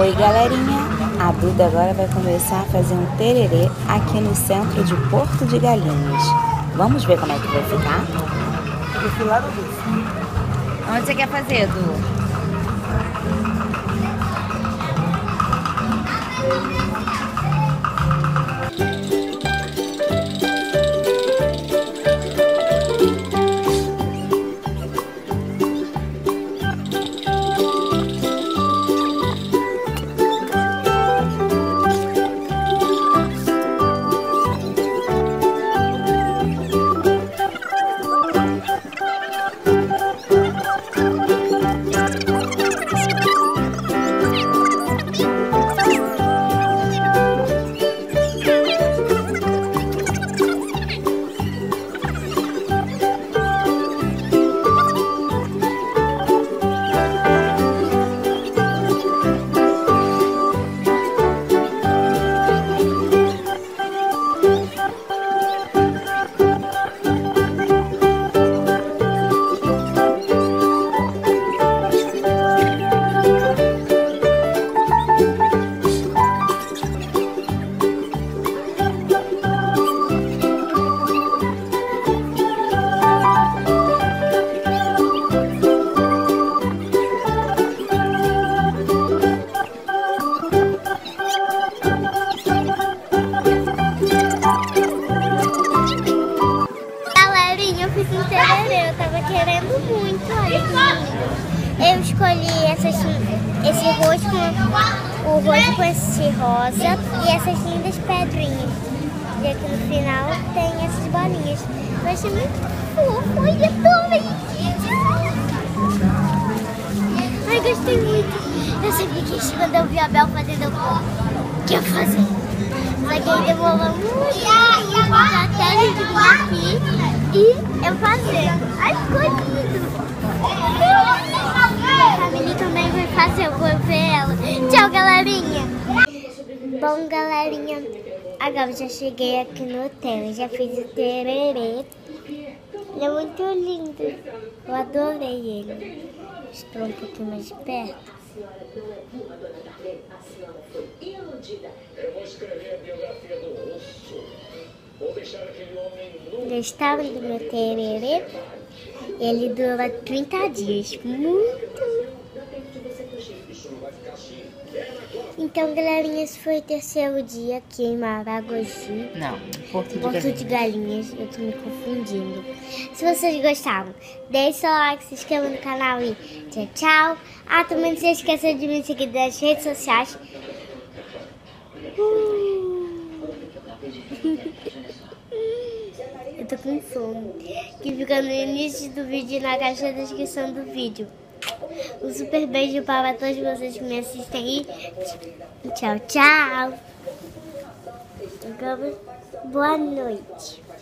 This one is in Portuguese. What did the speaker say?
Oi galerinha, a Duda agora vai começar a fazer um tererê aqui no centro de Porto de Galinhas. Vamos ver como é que vai ficar? Desse lado desse. Onde você quer fazer, Du? Eu tava querendo muito, olha. Eu escolhi esse rosto com esse rosa e essas lindas pedrinhas. E aqui no final tem essas bolinhas. Eu achei muito fofo, olha tão bonitinho. Ai, gostei muito. Eu sempre quis, quando eu vi a Bel fazendo, eu quero fazer. Só que aí demorou muito até a gente vir aqui e eu fazer. Ai, ficou lindo. A família também vai fazer, eu vou ver ela. Tchau, galerinha. Bom, galerinha, agora já cheguei aqui no hotel, já fiz o tererê. Ele é muito lindo, eu adorei ele. Estou um pouquinho mais de perto. Gostaram do meu tererê? Ele dura 30 dias. Muito. Então, galerinha, esse foi o terceiro dia aqui em Maragogi. Não, Porto de Galinhas. Eu tô me confundindo. Se vocês gostaram, deixe seu like, se inscreva no canal e tchau, tchau. Ah, também não se esqueça de me seguir nas redes sociais. Eu tô com sono. Que fica no início do vídeo e na caixa da descrição do vídeo. Um super beijo para todos vocês que me assistem e tchau, tchau. Boa noite.